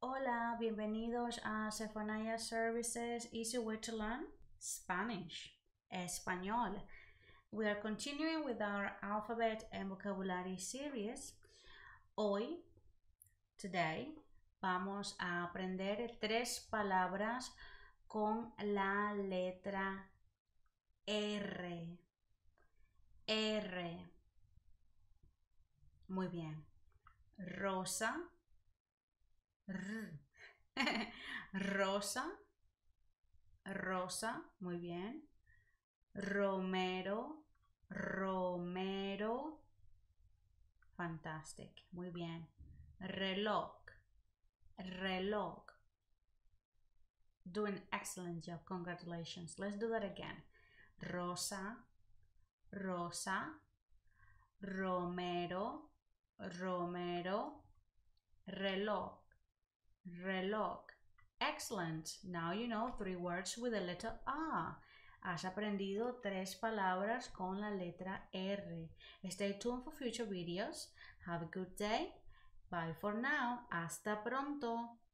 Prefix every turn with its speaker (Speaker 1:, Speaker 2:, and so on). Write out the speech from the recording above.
Speaker 1: Hola, bienvenidos a Zephaniah Services Easy Way to Learn Spanish, Español. We are continuing with our alphabet and vocabulary series. Today, vamos a aprender 3 palabras con la letra R. R. Muy bien. Rosa. R. Rosa. Rosa. Muy bien. Romero. Romero. Fantastic. Muy bien. Reloj. Reloj. Do an excellent job. Congratulations. Let's do that again. Rosa. Rosa. Romero. Romero. Reloj. Reloj. Excellent. Now you know 3 words with the letter R. Has aprendido 3 palabras con la letra R. Stay tuned for future videos. Have a good day. Bye for now. Hasta pronto.